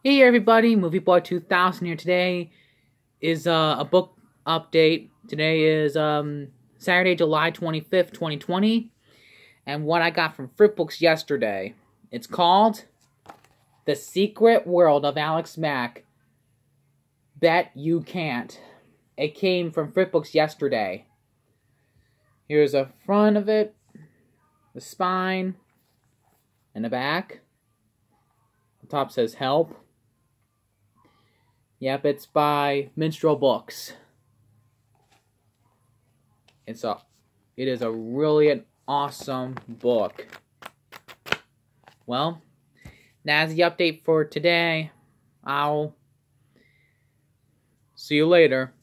Hey everybody, Movie Boy 2000 here. Today is a book update. Today is Saturday, July 25th, 2020. And what I got from FritBooks yesterday. It's called The Secret World of Alex Mack. Bet You Can't. It came from FritBooks yesterday. Here's the front of it, the spine, and the back. The top says help. Yep, it's by Minstrel Books. It is a really an awesome book. Well, that's the update for today. I'll see you later.